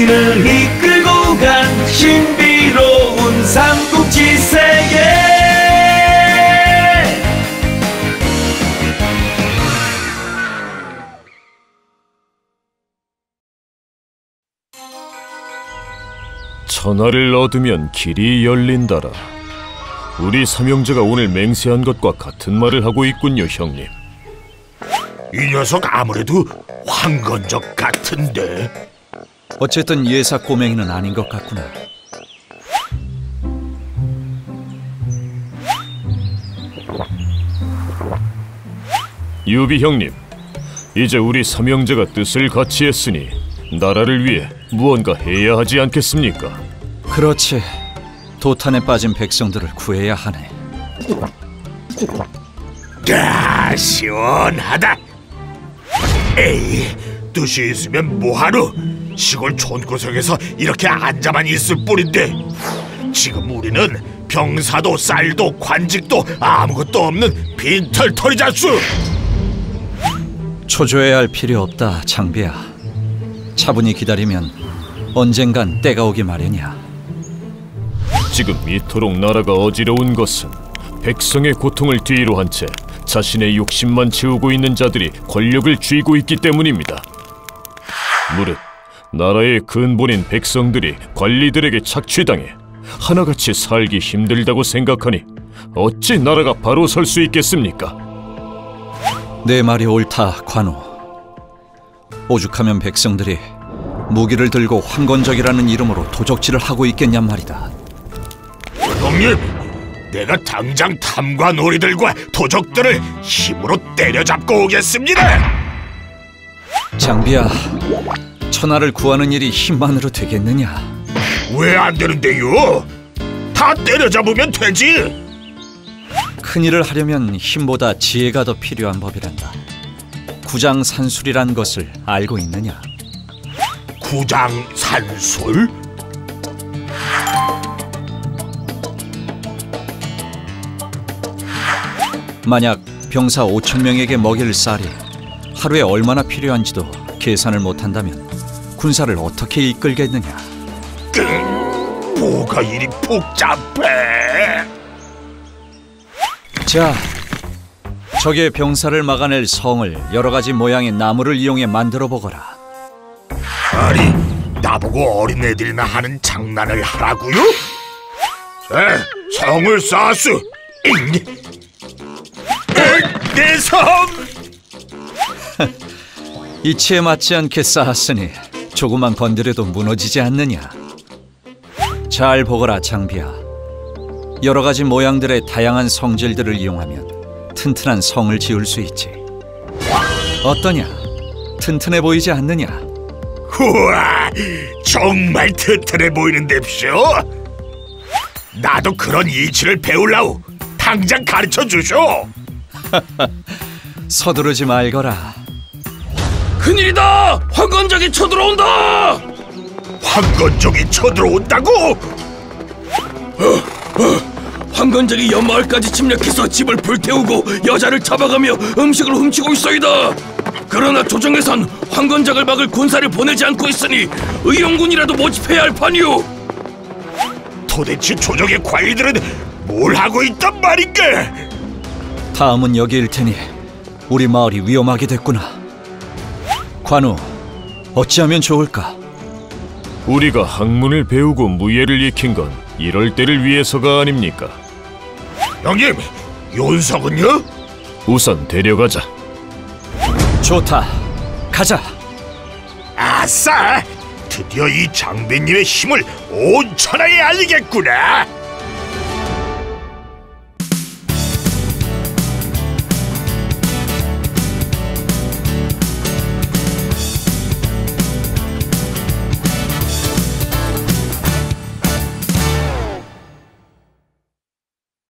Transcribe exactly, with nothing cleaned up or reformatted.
우리는 이끌고 간 신비로운 삼국지 세계. 천하를 얻으면 길이 열린다라. 우리 삼형제가 오늘 맹세한 것과 같은 말을 하고 있군요, 형님. 이 녀석 아무래도 황건적 같은데. 어쨌든 예사 꼬맹이는 아닌 것 같구나. 유비 형님, 이제 우리 삼형제가 뜻을 같이 했으니 나라를 위해 무언가 해야 하지 않겠습니까? 그렇지. 도탄에 빠진 백성들을 구해야 하네. 야, 시원하다. 에이, 뜻이 있으면 뭐하노? 시골 촌구석에서 이렇게 앉아만 있을 뿐인데 지금 우리는 병사도 쌀도 관직도 아무것도 없는 빈털터리자수. 초조해야 할 필요 없다, 장비야. 차분히 기다리면 언젠간 때가 오기 마련이야. 지금 이토록 나라가 어지러운 것은 백성의 고통을 뒤로 한 채 자신의 욕심만 채우고 있는 자들이 권력을 쥐고 있기 때문입니다. 무릇 나라의 근본인 백성들이 관리들에게 착취당해 하나같이 살기 힘들다고 생각하니 어찌 나라가 바로 설 수 있겠습니까? 내 말이 옳다, 관우. 오죽하면 백성들이 무기를 들고 황건적이라는 이름으로 도적질을 하고 있겠냔 말이다. 형님, 내가 당장 탐관오리들과 도적들을 힘으로 때려잡고 오겠습니다. 장비야, 천하를 구하는 일이 힘만으로 되겠느냐? 왜 안 되는데요? 다 때려잡으면 되지. 큰일을 하려면 힘보다 지혜가 더 필요한 법이란다. 구장산술이란 것을 알고 있느냐? 구장산술? 만약 병사 오천 명에게 먹일 쌀이 하루에 얼마나 필요한지도 계산을 못한다면 군사를 어떻게 이끌겠느냐? 그, 뭐가 이리 복잡해? 자, 적의 병사를 막아낼 성을 여러 가지 모양의 나무를 이용해 만들어 보거라. 아니, 나보고 어린애들이나 하는 장난을 하라고요? 자, 성을 쌓았어. 내 성! 이치에 맞지 않게 쌓았으니 조금만 건드려도 무너지지 않느냐. 잘 보거라, 장비야. 여러 가지 모양들의 다양한 성질들을 이용하면 튼튼한 성을 지을 수 있지. 어떠냐? 튼튼해 보이지 않느냐? 우와, 정말 튼튼해 보이는데쇼. 나도 그런 이치를 배우려고 당장 가르쳐 주쇼. 서두르지 말거라. 큰일이다! 황건적이 쳐들어온다! 황건적이 쳐들어온다고? 어, 어, 황건적이 연마을까지 침략해서 집을 불태우고 여자를 잡아가며 음식을 훔치고 있어이다. 그러나 조정에선 황건적을 막을 군사를 보내지 않고 있으니 의용군이라도 모집해야 할 판이오. 도대체 조정의 관리들은 뭘 하고 있단 말인가? 다음은 여기일 테니 우리 마을이 위험하게 됐구나. 관우, 어찌하면 좋을까? 우리가 학문을 배우고 무예를 익힌 건 이럴 때를 위해서가 아닙니까? 형님, 윤석은요? 우선 데려가자. 좋다, 가자. 아싸! 드디어 이 장비님의 힘을 온 천하에 알리겠구나.